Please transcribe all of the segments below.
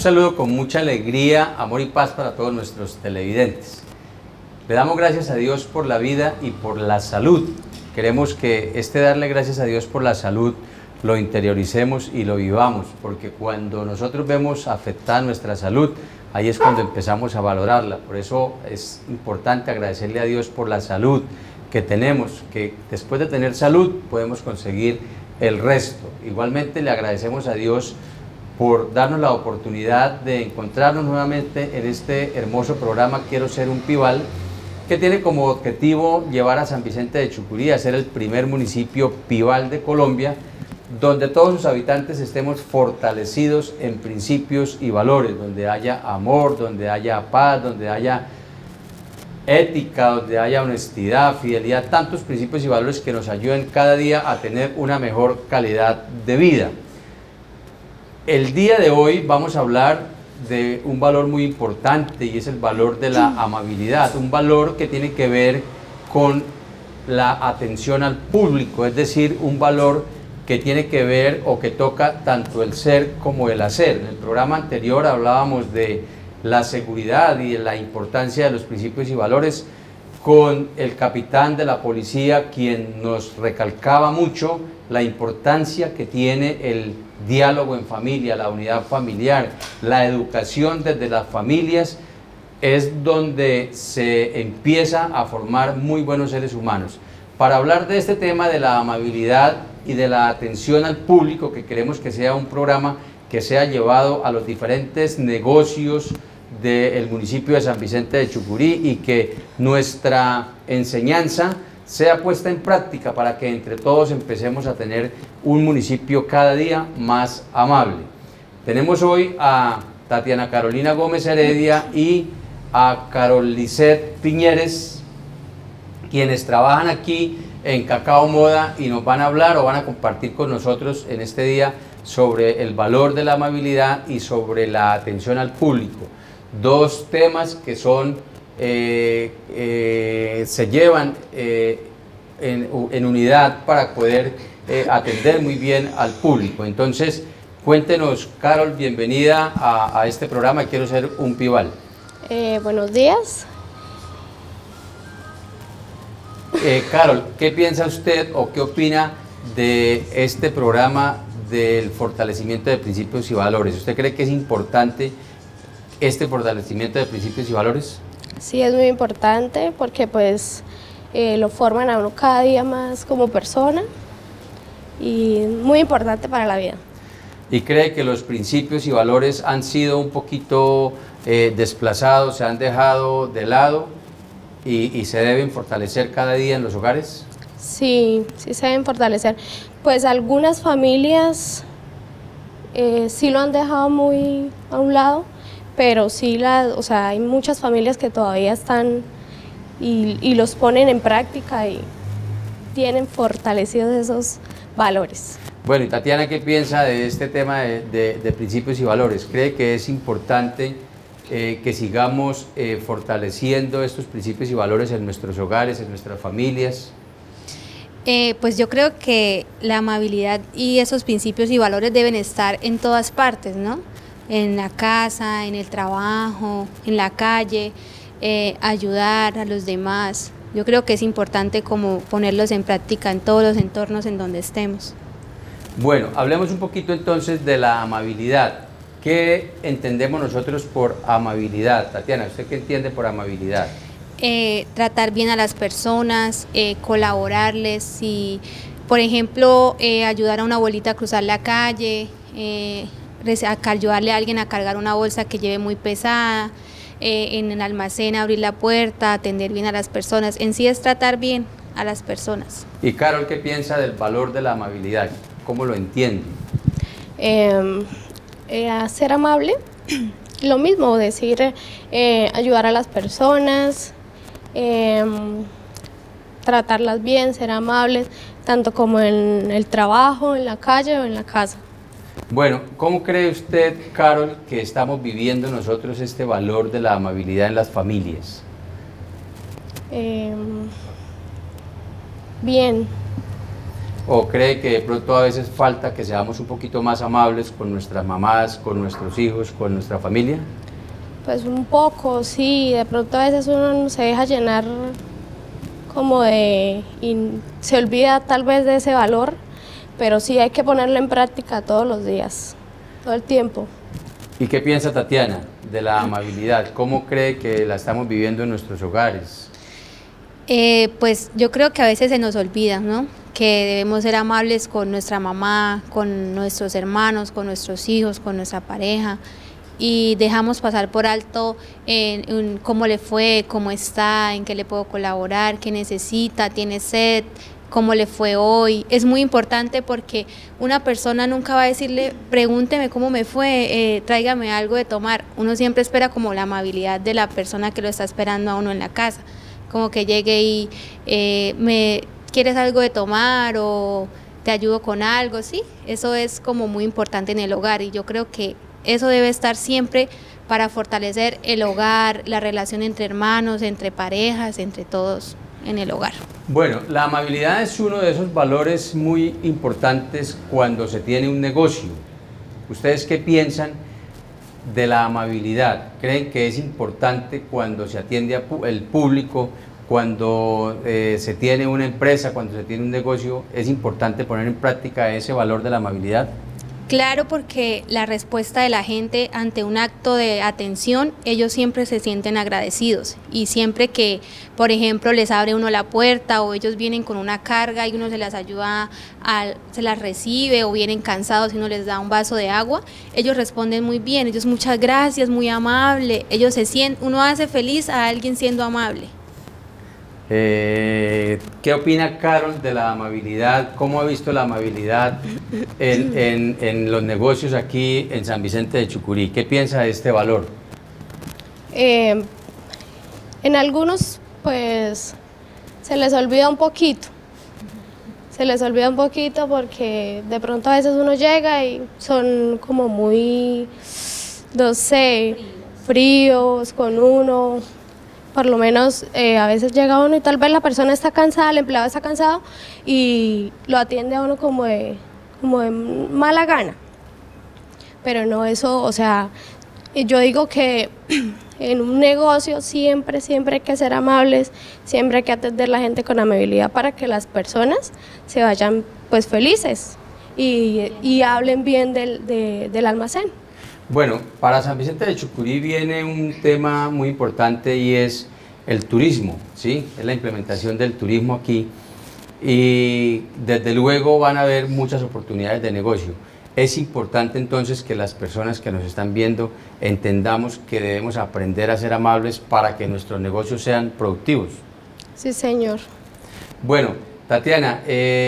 saludo con mucha alegría, amor y paz para todos nuestros televidentes. Le damos gracias a Dios por la vida y por la salud. Queremos que darle gracias a Dios por la salud lo interioricemos y lo vivamos, porque cuando nosotros vemos afectada nuestra salud, ahí es cuando empezamos a valorarla. Por eso es importante agradecerle a Dios por la salud que tenemos, que después de tener salud podemos conseguir el resto. Igualmente le agradecemos a Dios por darnos la oportunidad de encontrarnos nuevamente en este hermoso programa Quiero Ser un Pibal, que tiene como objetivo llevar a San Vicente de Chucurí a ser el primer municipio Pibal de Colombia, donde todos sus habitantes estemos fortalecidos en principios y valores, donde haya amor, donde haya paz, donde haya ética, donde haya honestidad, fidelidad, tantos principios y valores que nos ayuden cada día a tener una mejor calidad de vida. El día de hoy vamos a hablar de un valor muy importante y es el valor de la amabilidad, un valor que tiene que ver con la atención al público, es decir, un valor que tiene que ver o que toca tanto el ser como el hacer. En el programa anterior hablábamos de la seguridad y de la importancia de los principios y valores con el capitán de la policía, quien nos recalcaba mucho la importancia que tiene el diálogo en familia, la unidad familiar, la educación desde las familias, es donde se empieza a formar muy buenos seres humanos. Para hablar de este tema de la amabilidad y de la atención al público, que queremos que sea un programa que sea llevado a los diferentes negocios del municipio de San Vicente de Chucurí y que nuestra enseñanza sea puesta en práctica para que entre todos empecemos a tener un municipio cada día más amable. Tenemos hoy a Tatiana Carolina Gómez Heredia y a Carol Lisset Piñeres, quienes trabajan aquí en Cacao Moda y nos van a hablar o van a compartir con nosotros en este día sobre el valor de la amabilidad y sobre la atención al público. Dos temas que son, se llevan en unidad para poder atender muy bien al público. Entonces, cuéntenos, Carol, bienvenida a este programa Quiero Ser un Pibal. Buenos días. Carol, ¿qué piensa usted o qué opina de este programa del fortalecimiento de principios y valores? ¿Usted cree que es importante este fortalecimiento de principios y valores? Sí, es muy importante porque pues lo forman a uno cada día más como persona y muy importante para la vida. ¿Y cree que los principios y valores han sido un poquito desplazados, se han dejado de lado y se deben fortalecer cada día en los hogares? Sí, sí se deben fortalecer. Pues algunas familias sí lo han dejado muy a un lado, pero sí, o sea, hay muchas familias que todavía están y los ponen en práctica y tienen fortalecidos esos valores. Bueno, y Tatiana, ¿qué piensa de este tema de principios y valores? ¿Cree que es importante que sigamos fortaleciendo estos principios y valores en nuestros hogares, en nuestras familias? Pues yo creo que la amabilidad y esos principios y valores deben estar en todas partes, ¿no? En la casa, en el trabajo, en la calle, ayudar a los demás. Yo creo que es importante como ponerlos en práctica en todos los entornos en donde estemos. Bueno, hablemos un poquito entonces de la amabilidad. ¿Qué entendemos nosotros por amabilidad? Tatiana, ¿usted qué entiende por amabilidad? Tratar bien a las personas, colaborarles, y, por ejemplo, ayudar a una abuelita a cruzar la calle, ayudarle a alguien a cargar una bolsa que lleve muy pesada, en el almacén abrir la puerta, atender bien a las personas. En sí es tratar bien a las personas. Y Carol, ¿qué piensa del valor de la amabilidad? ¿Cómo lo entiende? A ser amable, lo mismo, decir, ayudar a las personas, tratarlas bien, ser amables, tanto como en el trabajo, en la calle o en la casa. Bueno, ¿cómo cree usted, Carol, que estamos viviendo nosotros este valor de la amabilidad en las familias? Bien. ¿O cree que de pronto a veces falta que seamos un poquito más amables con nuestras mamás, con nuestros hijos, con nuestra familia? Pues un poco, sí, de pronto a veces uno se deja llenar como de, y se olvida tal vez de ese valor, pero sí hay que ponerlo en práctica todos los días, todo el tiempo. ¿Y qué piensa Tatiana de la amabilidad? ¿Cómo cree que la estamos viviendo en nuestros hogares? Pues yo creo que a veces se nos olvida, ¿no? Que debemos ser amables con nuestra mamá, con nuestros hermanos, con nuestros hijos, con nuestra pareja, y dejamos pasar por alto cómo le fue, cómo está, en qué le puedo colaborar, qué necesita, tiene sed, cómo le fue hoy. Es muy importante porque una persona nunca va a decirle, pregúnteme cómo me fue, tráigame algo de tomar. Uno siempre espera como la amabilidad de la persona que lo está esperando a uno en la casa, como que llegue y ¿quieres algo de tomar o te ayudo con algo? Sí, eso es como muy importante en el hogar, y yo creo que eso debe estar siempre para fortalecer el hogar, la relación entre hermanos, entre parejas, entre todos en el hogar. Bueno, la amabilidad es uno de esos valores muy importantes cuando se tiene un negocio. ¿Ustedes qué piensan de la amabilidad? ¿Creen que es importante cuando se atiende al público, cuando se tiene una empresa, cuando se tiene un negocio? ¿Es importante poner en práctica ese valor de la amabilidad? Claro, porque la respuesta de la gente ante un acto de atención, ellos siempre se sienten agradecidos, y siempre que, por ejemplo, les abre uno la puerta o ellos vienen con una carga y uno se las ayuda, se las recibe, o vienen cansados y uno les da un vaso de agua, ellos responden muy bien, ellos muchas gracias, muy amable, ellos se sienten, uno hace feliz a alguien siendo amable. ¿Qué opina Carol de la amabilidad? ¿Cómo ha visto la amabilidad en los negocios aquí en San Vicente de Chucurí? ¿Qué piensa de este valor? En algunos pues se les olvida un poquito. Se les olvida un poquito porque de pronto a veces uno llega y son como muy, no sé, fríos con uno. Por lo menos a veces llega uno y tal vez la persona está cansada, el empleado está cansado y lo atiende a uno como de mala gana. Pero no, eso, o sea, yo digo que en un negocio siempre hay que ser amables, siempre hay que atender a la gente con amabilidad para que las personas se vayan pues felices y hablen bien del almacén. Bueno, para San Vicente de Chucurí viene un tema muy importante y es el turismo, ¿sí? Es la implementación del turismo aquí, y desde luego van a haber muchas oportunidades de negocio. Es importante entonces que las personas que nos están viendo entendamos que debemos aprender a ser amables para que nuestros negocios sean productivos. Sí, señor. Bueno, Tatiana,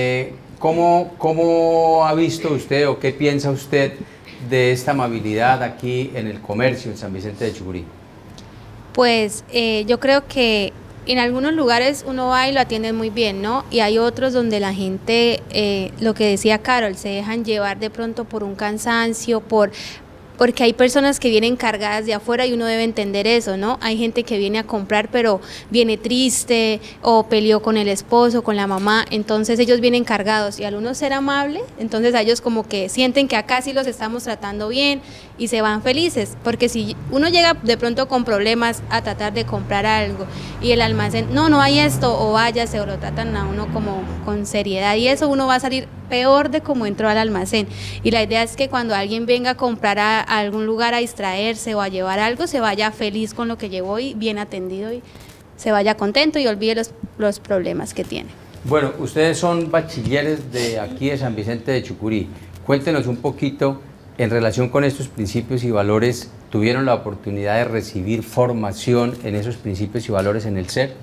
¿cómo ha visto usted o qué piensa usted de esta amabilidad aquí en el comercio en San Vicente de Chucurí? Pues yo creo que en algunos lugares uno va y lo atienden muy bien, ¿no? Y hay otros donde la gente, lo que decía Carol, se dejan llevar de pronto por un cansancio, porque hay personas que vienen cargadas de afuera y uno debe entender eso, ¿no? Hay gente que viene a comprar pero viene triste o peleó con el esposo, con la mamá, entonces ellos vienen cargados, y al uno ser amable, entonces a ellos como que sienten que acá sí los estamos tratando bien y se van felices, porque si uno llega de pronto con problemas a tratar de comprar algo y el almacén, no hay esto, o váyase, o lo tratan a uno como con seriedad, y eso uno va a salir peor de como entró al almacén. Y la idea es que cuando alguien venga a comprar a algún lugar a distraerse o a llevar algo, se vaya feliz con lo que llevó y bien atendido, y se vaya contento y olvide los problemas que tiene. Bueno, ustedes son bachilleres de aquí de San Vicente de Chucurí. Cuéntenos un poquito en relación con estos principios y valores. ¿Tuvieron la oportunidad de recibir formación en esos principios y valores en el SER?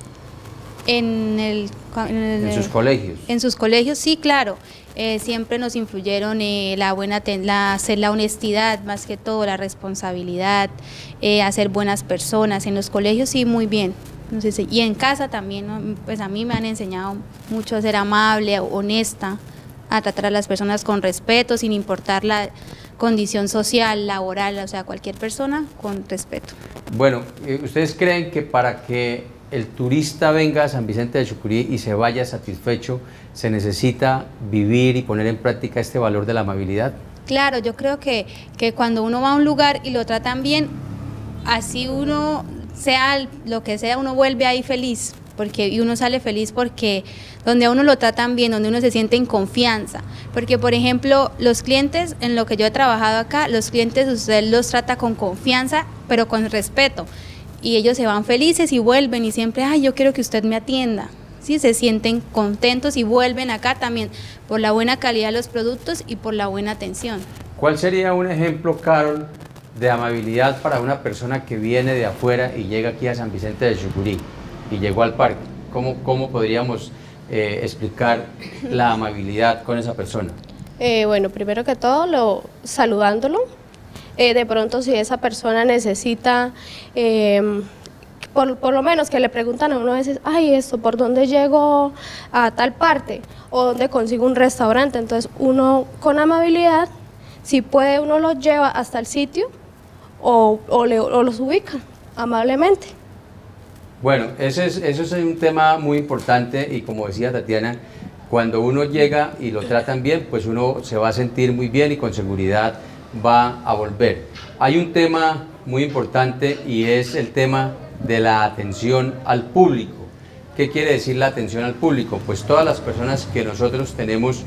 En sus colegios. En sus colegios, sí, claro. Siempre nos influyeron la honestidad, más que todo, la responsabilidad, hacer buenas personas. En los colegios sí, muy bien. No sé y en casa también, ¿no? Pues a mí me han enseñado mucho a ser amable, honesta, a tratar a las personas con respeto, sin importar la condición social, laboral, o sea, cualquier persona con respeto. Bueno, ¿ustedes creen que para que el turista venga a San Vicente de Chucurí y se vaya satisfecho, se necesita vivir y poner en práctica este valor de la amabilidad? Claro, yo creo que cuando uno va a un lugar y lo tratan bien, así uno sea lo que sea, uno vuelve ahí feliz, y uno sale feliz porque donde a uno lo tratan bien, donde uno se siente en confianza, porque por ejemplo los clientes, en lo que yo he trabajado acá, los clientes usted los trata con confianza pero con respeto y ellos se van felices y vuelven y siempre, ay, yo quiero que usted me atienda, ¿sí? Se sienten contentos y vuelven acá también por la buena calidad de los productos y por la buena atención. ¿Cuál sería un ejemplo, Carol, de amabilidad para una persona que viene de afuera y llega aquí a San Vicente de Chucurí y llegó al parque? ¿Cómo podríamos explicar la amabilidad con esa persona? Bueno, primero que todo, saludándolo. De pronto, si esa persona necesita, por lo menos que le preguntan a uno a veces, ay, esto, ¿por dónde llego a tal parte? O ¿dónde consigo un restaurante? Entonces, uno con amabilidad, si puede, uno los lleva hasta el sitio o los ubica amablemente. Bueno, eso es un tema muy importante y como decía Tatiana, cuando uno llega y lo tratan bien, pues uno se va a sentir muy bien y con seguridad va a volver. Hay un tema muy importante y es el tema de la atención al público. ¿Qué quiere decir la atención al público? Pues todas las personas que nosotros tenemos,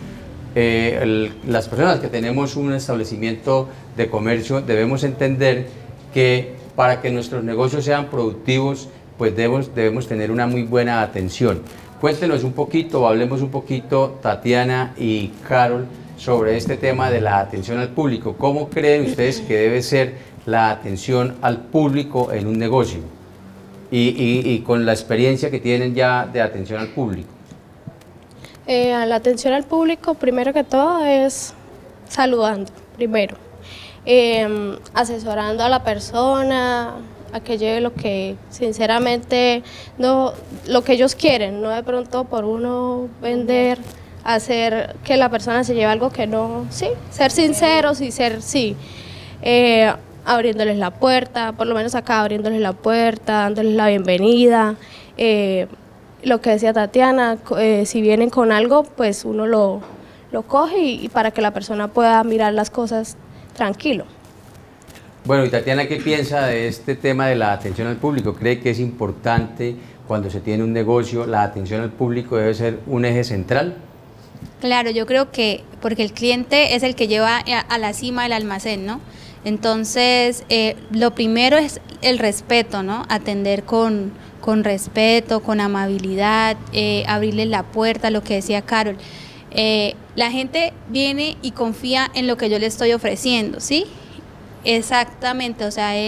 las personas que tenemos un establecimiento de comercio, debemos entender que para que nuestros negocios sean productivos, pues debemos tener una muy buena atención. Cuéntenos un poquito, hablemos un poquito, Tatiana y Carol, sobre este tema de la atención al público. ¿Cómo creen ustedes que debe ser la atención al público en un negocio? Y con la experiencia que tienen ya de atención al público. La atención al público, primero que todo, es saludando, primero. Asesorando a la persona a que lleve lo que sinceramente lo que ellos quieren, no de pronto por uno vender, hacer que la persona se lleve algo que no, sí, ser sinceros y ser, sí, abriéndoles la puerta, por lo menos acá abriéndoles la puerta, dándoles la bienvenida, lo que decía Tatiana, si vienen con algo, pues uno lo coge y para que la persona pueda mirar las cosas tranquilo. Bueno, y Tatiana, ¿qué piensa de este tema de la atención al público? ¿Cree que es importante cuando se tiene un negocio, la atención al público debe ser un eje central? Claro, yo creo que porque el cliente es el que lleva a la cima el almacén, ¿no? Entonces, lo primero es el respeto, ¿no? Atender con respeto, con amabilidad, abrirle la puerta, lo que decía Carol. La gente viene y confía en lo que yo le estoy ofreciendo, ¿sí? Exactamente, o sea,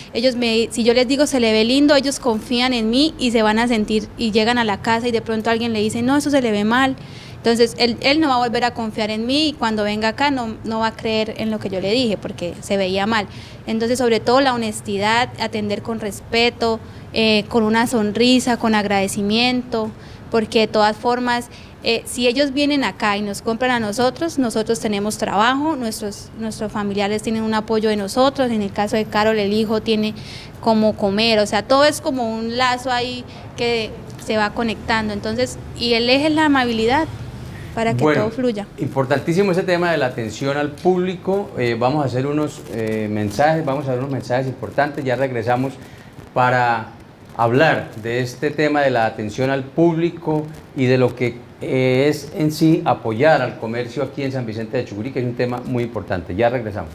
si yo les digo se le ve lindo, ellos confían en mí y se van a sentir y llegan a la casa y de pronto alguien le dice, no, eso se le ve mal. Entonces él no va a volver a confiar en mí y cuando venga acá no va a creer en lo que yo le dije porque se veía mal. Entonces, sobre todo la honestidad, atender con respeto, con una sonrisa, con agradecimiento, porque de todas formas, si ellos vienen acá y nos compran a nosotros tenemos trabajo, nuestros familiares tienen un apoyo de nosotros, en el caso de Carol, el hijo tiene como comer, o sea, todo es como un lazo ahí que se va conectando. Entonces, y el eje es la amabilidad, para que todo fluya. Importantísimo ese tema de la atención al público. Vamos a hacer unos mensajes importantes, ya regresamos para hablar de este tema de la atención al público y de lo que es en sí apoyar al comercio aquí en San Vicente de Chucurí, que es un tema muy importante. Ya regresamos.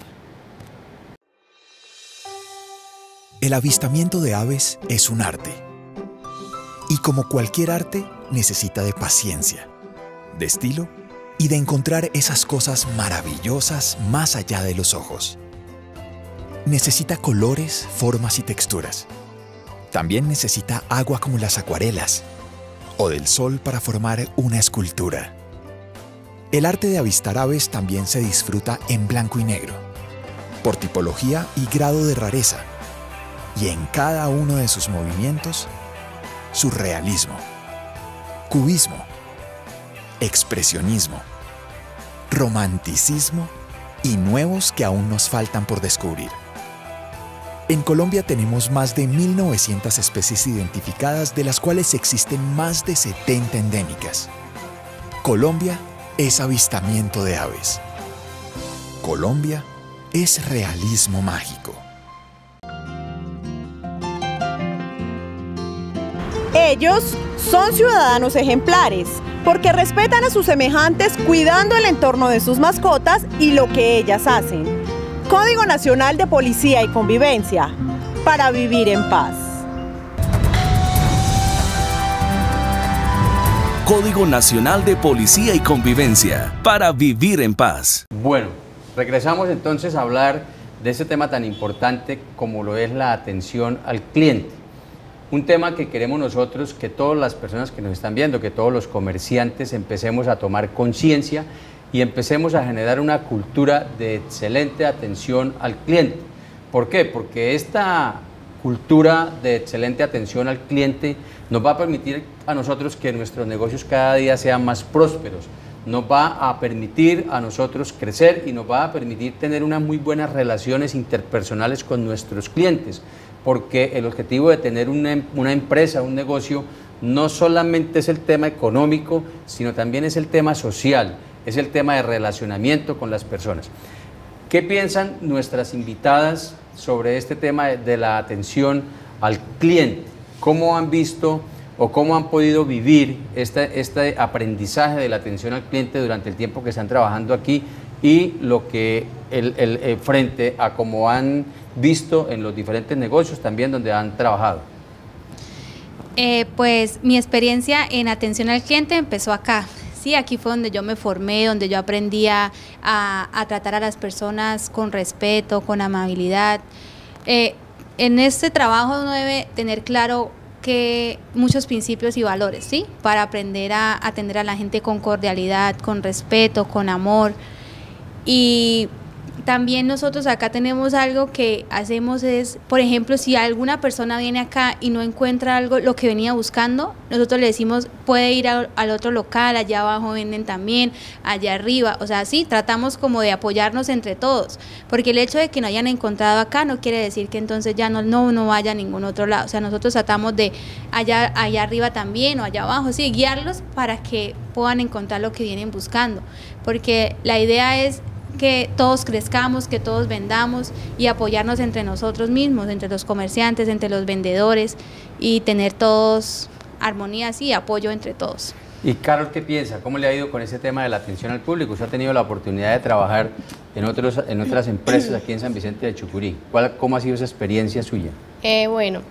El avistamiento de aves es un arte. Y como cualquier arte, necesita de paciencia, de estilo y de encontrar esas cosas maravillosas más allá de los ojos. Necesita colores, formas y texturas. También necesita agua como las acuarelas o del sol para formar una escultura. El arte de avistar aves también se disfruta en blanco y negro, por tipología y grado de rareza, y en cada uno de sus movimientos, surrealismo, cubismo, expresionismo, romanticismo y nuevos que aún nos faltan por descubrir. En Colombia tenemos más de 1.900 especies identificadas, de las cuales existen más de 70 endémicas. Colombia es avistamiento de aves. Colombia es realismo mágico. Ellos son ciudadanos ejemplares porque respetan a sus semejantes cuidando el entorno de sus mascotas y lo que ellas hacen. Código Nacional de Policía y Convivencia, para vivir en paz. Código Nacional de Policía y Convivencia, para vivir en paz. Bueno, regresamos entonces a hablar de ese tema tan importante como lo es la atención al cliente. Un tema que queremos nosotros que todas las personas que nos están viendo, que todos los comerciantes empecemos a tomar conciencia y empecemos a generar una cultura de excelente atención al cliente. ¿Por qué? Porque esta cultura de excelente atención al cliente nos va a permitir a nosotros que nuestros negocios cada día sean más prósperos, nos va a permitir a nosotros crecer y nos va a permitir tener unas muy buenas relaciones interpersonales con nuestros clientes, porque el objetivo de tener una empresa, un negocio, no solamente es el tema económico, sino también es el tema social, es el tema de relacionamiento con las personas. ¿Qué piensan nuestras invitadas sobre este tema de la atención al cliente? ¿Cómo han visto o cómo han podido vivir este aprendizaje de la atención al cliente durante el tiempo que están trabajando aquí y lo que frente a cómo han visto en los diferentes negocios también donde han trabajado? Pues mi experiencia en atención al cliente empezó acá. Sí, aquí fue donde yo me formé, donde yo aprendí a tratar a las personas con respeto, con amabilidad. En este trabajo uno debe tener claro que muchos principios y valores, ¿sí? Para aprender a atender a la gente con cordialidad, con respeto, con amor. Y también nosotros acá tenemos algo que hacemos es, por ejemplo, si alguna persona viene acá y no encuentra algo, lo que venía buscando, nosotros le decimos, puede ir al otro local, allá abajo venden también, allá arriba, o sea, sí, tratamos como de apoyarnos entre todos, porque el hecho de que no hayan encontrado acá no quiere decir que entonces ya no vaya a ningún otro lado, o sea, nosotros tratamos de allá arriba también o allá abajo, sí, guiarlos para que puedan encontrar lo que vienen buscando, porque la idea es que todos crezcamos, que todos vendamos y apoyarnos entre nosotros mismos, entre los comerciantes, entre los vendedores y tener todos armonía y apoyo entre todos. Y Carol, ¿qué piensa? ¿Cómo le ha ido con ese tema de la atención al público? Usted ha tenido la oportunidad de trabajar en otras empresas aquí en San Vicente de Chucurí. ¿Cómo ha sido esa experiencia suya? Bueno,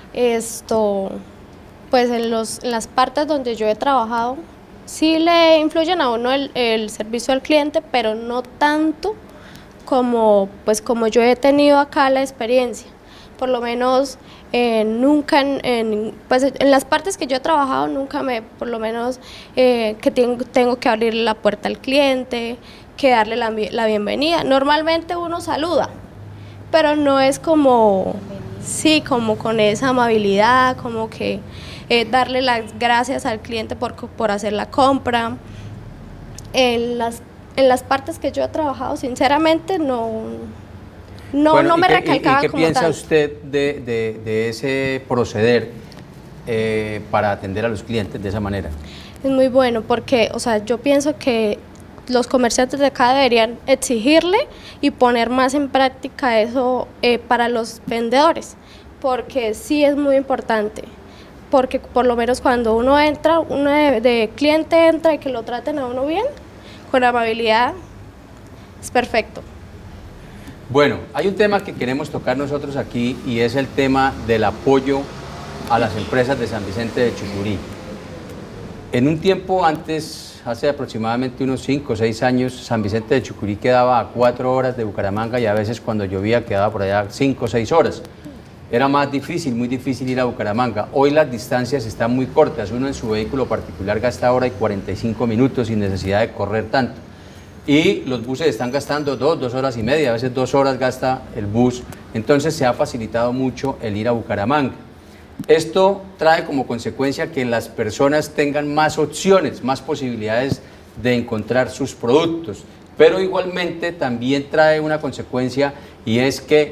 pues en las partes donde yo he trabajado, sí le influyen a uno el servicio al cliente, pero no tanto como yo he tenido acá la experiencia. Por lo menos nunca, en las partes que yo he trabajado, nunca por lo menos que tengo que abrirle la puerta al cliente, que darle la bienvenida. Normalmente uno saluda, pero no es como con esa amabilidad, como que darle las gracias al cliente por hacer la compra. En las partes que yo he trabajado, sinceramente, no me recalcaban como tal. ¿Y qué piensa usted de ese proceder para atender a los clientes de esa manera? Es muy bueno porque, yo pienso que los comerciantes de acá deberían exigirle y poner más en práctica eso para los vendedores, porque sí es muy importante. Porque por lo menos cuando uno entra, uno de cliente entra y que lo traten a uno bien, con amabilidad, es perfecto. Bueno, hay un tema que queremos tocar nosotros aquí y es el tema del apoyo a las empresas de San Vicente de Chucurí. En un tiempo antes, hace aproximadamente unos 5 o 6 años, San Vicente de Chucurí quedaba a 4 horas de Bucaramanga y a veces cuando llovía quedaba por allá 5 o 6 horas. Era más difícil, muy difícil ir a Bucaramanga. Hoy las distancias están muy cortas. Uno en su vehículo particular gasta hora y 45 minutos sin necesidad de correr tanto. Y los buses están gastando 2 horas y media, a veces 2 horas gasta el bus. Entonces se ha facilitado mucho el ir a Bucaramanga. Esto trae como consecuencia que las personas tengan más opciones, más posibilidades de encontrar sus productos. Pero igualmente también trae una consecuencia y es que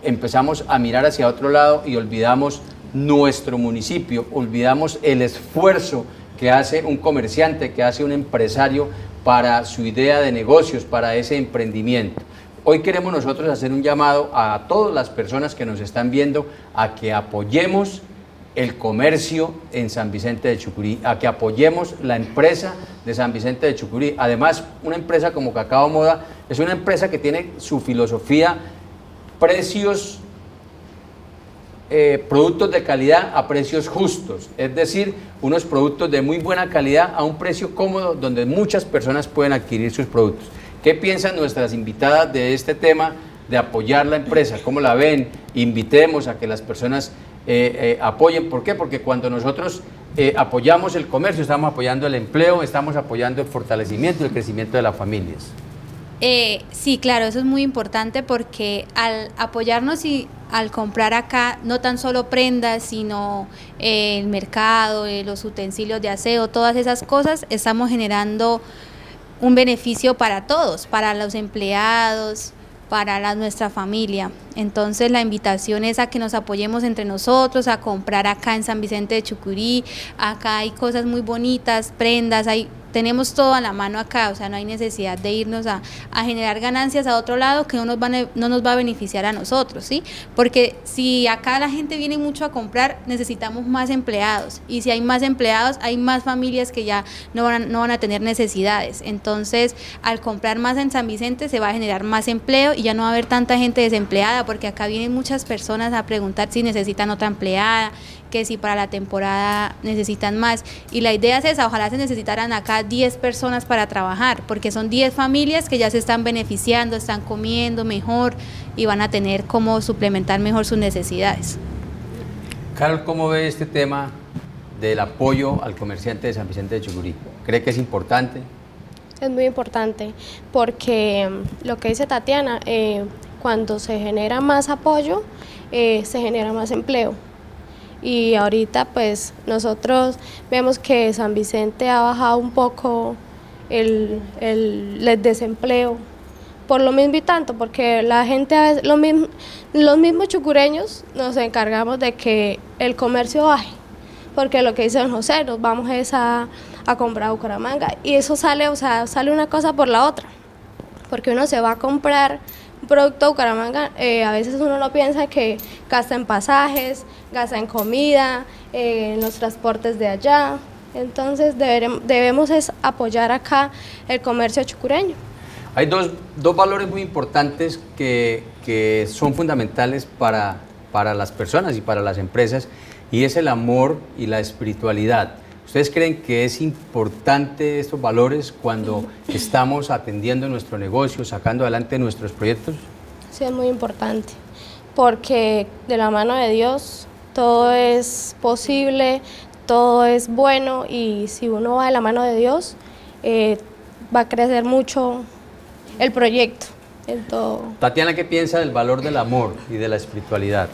empezamos a mirar hacia otro lado y olvidamos nuestro municipio, olvidamos el esfuerzo que hace un comerciante, que hace un empresario para su idea de negocios, para ese emprendimiento. Hoy queremos nosotros hacer un llamado a todas las personas que nos están viendo a que apoyemos el comercio en San Vicente de Chucurí, a que apoyemos la empresa de San Vicente de Chucurí. Además, una empresa como Cacao Moda es una empresa que tiene su filosofía, precios, productos de calidad a precios justos, es decir, unos productos de muy buena calidad a un precio cómodo donde muchas personas pueden adquirir sus productos. ¿Qué piensan nuestras invitadas de este tema de apoyar la empresa? ¿Cómo la ven? Invitemos a que las personas apoyen. ¿Por qué? Porque cuando nosotros apoyamos el comercio, estamos apoyando el empleo, estamos apoyando el fortalecimiento y el crecimiento de las familias. Sí, claro, eso es muy importante porque al apoyarnos y al comprar acá, no tan solo prendas, sino el mercado, los utensilios de aseo, todas esas cosas, estamos generando un beneficio para todos, para los empleados, para nuestra familia. Entonces la invitación es a que nos apoyemos entre nosotros, a comprar acá en San Vicente de Chucurí. Acá hay cosas muy bonitas, prendas, tenemos todo a la mano acá, o sea, no hay necesidad de irnos a generar ganancias a otro lado que no nos va a beneficiar a nosotros, ¿sí? Porque si acá la gente viene mucho a comprar, necesitamos más empleados, y si hay más empleados, hay más familias que ya no van a tener necesidades. Entonces, al comprar más en San Vicente se va a generar más empleo y ya no va a haber tanta gente desempleada, porque acá vienen muchas personas a preguntar si necesitan otra empleada, que si para la temporada necesitan más, y la idea es esa, ojalá se necesitaran acá 10 personas para trabajar, porque son 10 familias que ya se están beneficiando, están comiendo mejor y van a tener cómo suplementar mejor sus necesidades. Carol, ¿cómo ve este tema del apoyo al comerciante de San Vicente de Chucurí? ¿Cree que es importante? Es muy importante, porque lo que dice Tatiana, cuando se genera más apoyo, se genera más empleo. Y ahorita pues nosotros vemos que San Vicente ha bajado un poco el desempleo, por lo mismo y tanto, porque la gente a veces, los mismos chucureños nos encargamos de que el comercio baje, porque lo que dice don José, nos vamos a comprar a Bucaramanga, y eso sale, o sea, sale una cosa por la otra, porque uno se va a comprar un producto de Bucaramanga, a veces uno no piensa que gasta en pasajes, gasta en comida, en los transportes de allá. Entonces debemos apoyar acá el comercio chucureño. Hay dos valores muy importantes que son fundamentales para las personas y para las empresas, y es el amor y la espiritualidad. ¿Ustedes creen que es importante estos valores cuando estamos atendiendo nuestro negocio, sacando adelante nuestros proyectos? Sí, es muy importante, porque de la mano de Dios todo es posible, todo es bueno, y si uno va de la mano de Dios, va a crecer mucho el proyecto en todo. Tatiana, ¿qué piensa del valor del amor y de la espiritualidad?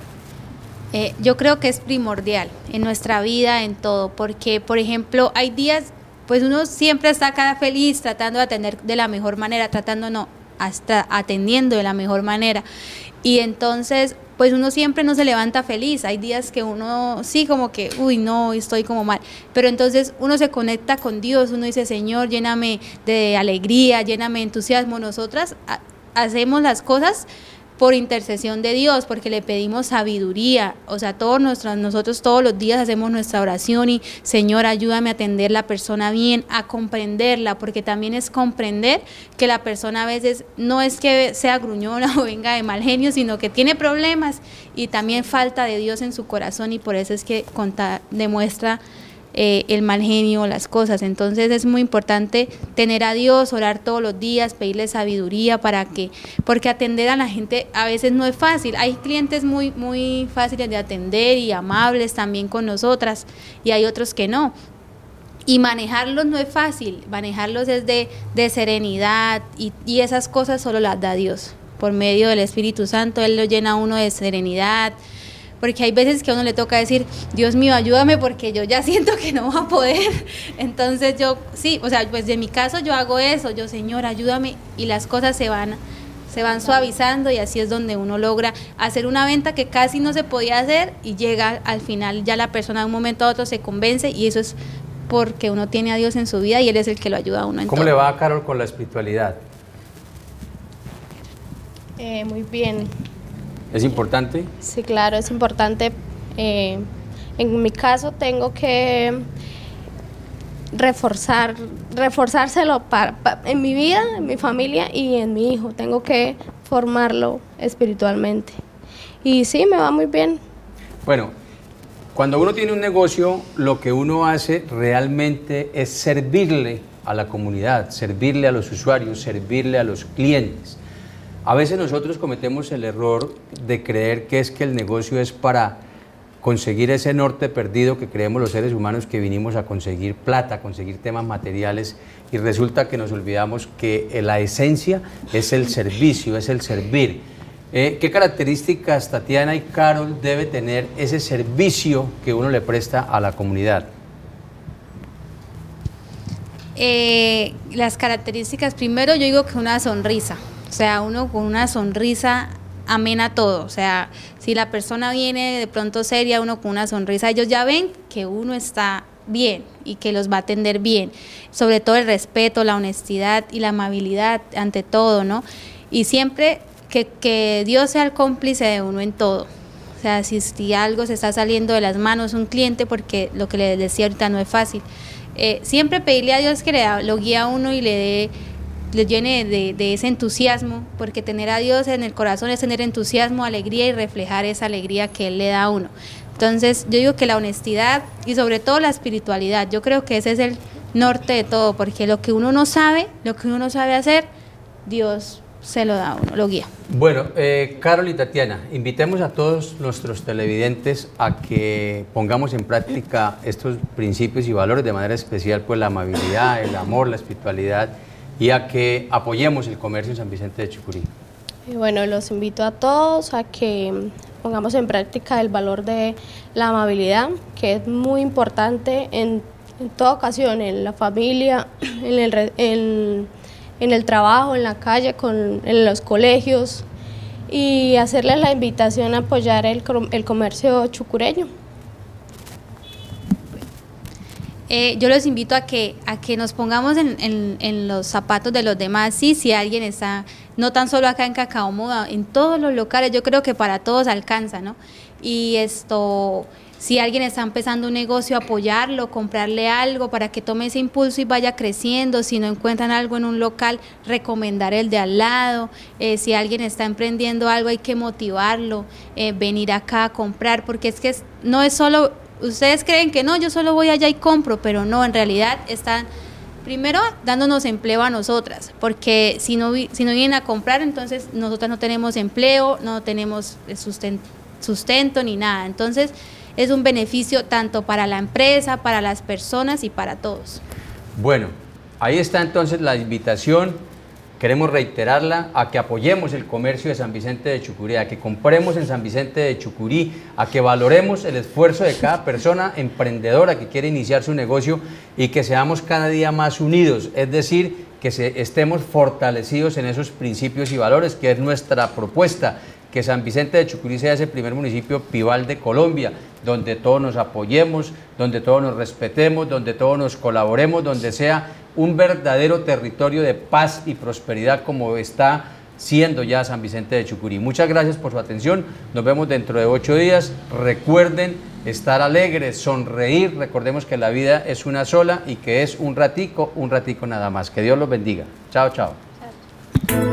Yo creo que es primordial en nuestra vida, en todo, porque, por ejemplo, hay días, pues uno siempre está acá feliz, tratando de atender de la mejor manera, hasta atendiendo de la mejor manera, y entonces, pues uno siempre no se levanta feliz. Hay días que uno sí como que, uy, no, estoy como mal, pero entonces uno se conecta con Dios, uno dice, Señor, lléname de alegría, lléname de entusiasmo. Nosotras hacemos las cosas por intercesión de Dios, porque le pedimos sabiduría, o sea, nosotros todos los días hacemos nuestra oración y, Señor, ayúdame a atender la persona bien, a comprenderla, porque también es comprender que la persona a veces no es que sea gruñona o venga de mal genio, sino que tiene problemas y también falta de Dios en su corazón, y por eso es que demuestra el mal genio, las cosas. Entonces es muy importante tener a Dios, orar todos los días, pedirle sabiduría porque atender a la gente a veces no es fácil. Hay clientes muy, muy fáciles de atender y amables también con nosotras, y hay otros que no. Y manejarlos no es fácil, manejarlos es de serenidad, y esas cosas solo las da Dios. Por medio del Espíritu Santo, Él lo llena a uno de serenidad, porque hay veces que a uno le toca decir, Dios mío, ayúdame, porque yo ya siento que no voy a poder. Entonces yo, sí, o sea, pues en mi caso yo hago eso, yo, Señor, ayúdame, y las cosas se van se van suavizando y así es donde uno logra hacer una venta que casi no se podía hacer y llega al final, ya la persona de un momento a otro se convence y eso es porque uno tiene a Dios en su vida y Él es el que lo ayuda a uno en ¿Cómo todo. le va a Carol con la espiritualidad? Muy bien. ¿Es importante? Sí, claro, es importante. En mi caso tengo que reforzárselo en mi vida, en mi familia y en mi hijo. Tengo que formarlo espiritualmente. Y sí, me va muy bien. Bueno, cuando uno tiene un negocio, lo que uno hace realmente es servirle a la comunidad, servirle a los usuarios, servirle a los clientes. A veces nosotros cometemos el error de creer que es que el negocio es para conseguir ese norte perdido que creemos los seres humanos, que vinimos a conseguir plata, a conseguir temas materiales, y resulta que nos olvidamos que la esencia es el servicio, es el servir. ¿Qué características, Tatiana y Carol, debe tener ese servicio que uno le presta a la comunidad? Las características, primero yo digo que una sonrisa, o sea, uno con una sonrisa amena todo, o sea, si la persona viene de pronto seria, uno con una sonrisa, ellos ya ven que uno está bien y que los va a atender bien, sobre todo el respeto, la honestidad y la amabilidad ante todo, ¿no? Y siempre que Dios sea el cómplice de uno en todo. O sea, si algo se está saliendo de las manos un cliente, porque lo que les decía ahorita no es fácil, siempre pedirle a Dios que lo guíe a uno y le llene de ese entusiasmo, porque tener a Dios en el corazón es tener entusiasmo, alegría y reflejar esa alegría que Él le da a uno. Entonces yo digo que la honestidad y sobre todo la espiritualidad, yo creo que ese es el norte de todo, porque lo que uno no sabe hacer, Dios se lo da a uno, lo guía. Bueno, Carol y Tatiana, invitemos a todos nuestros televidentes a que pongamos en práctica estos principios y valores, de manera especial pues la amabilidad, el amor, la espiritualidad, y a que apoyemos el comercio en San Vicente de Chucurí. Bueno, los invito a todos a que pongamos en práctica el valor de la amabilidad, que es muy importante en toda ocasión, en la familia, en el trabajo, en la calle, en los colegios, y hacerles la invitación a apoyar el comercio chucureño. Yo los invito a que nos pongamos en los zapatos de los demás. Sí, si alguien está, no tan solo acá en Cacao Moda, en todos los locales, yo creo que para todos alcanza, ¿no? Y si alguien está empezando un negocio, apoyarlo, comprarle algo para que tome ese impulso y vaya creciendo. Si no encuentran algo en un local, recomendar el de al lado. Si alguien está emprendiendo algo, hay que motivarlo, venir acá a comprar, porque es que no es solo... Ustedes creen que no, yo solo voy allá y compro, pero no, en realidad están primero dándonos empleo a nosotras, porque si no vienen a comprar, entonces nosotras no tenemos empleo, no tenemos sustento ni nada. Entonces es un beneficio tanto para la empresa, para las personas y para todos. Bueno, ahí está entonces la invitación. Queremos reiterarla a que apoyemos el comercio de San Vicente de Chucurí, a que compremos en San Vicente de Chucurí, a que valoremos el esfuerzo de cada persona emprendedora que quiere iniciar su negocio y que seamos cada día más unidos, es decir, que estemos fortalecidos en esos principios y valores, que es nuestra propuesta, que San Vicente de Chucurí sea ese primer municipio pival de Colombia, donde todos nos apoyemos, donde todos nos respetemos, donde todos nos colaboremos, donde sea un verdadero territorio de paz y prosperidad como está siendo ya San Vicente de Chucurí. Muchas gracias por su atención, nos vemos dentro de 8 días, recuerden estar alegres, sonreír, recordemos que la vida es una sola y que es un ratico nada más. Que Dios los bendiga. Chao, chao.